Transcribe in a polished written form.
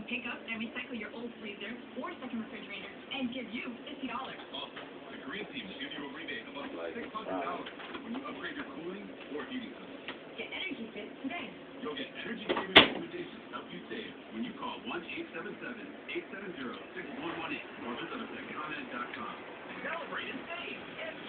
pick up and recycle your old freezer or second refrigerator and give you $50. Also, the Green Team will give you a rebate of up to $600 when you upgrade your cooling or heating system. Get Energy Fit today. You'll get energy-saving recommendations to help you save when you call 1-877-870-6118 or visit us at ComEd.com. Celebrate and save.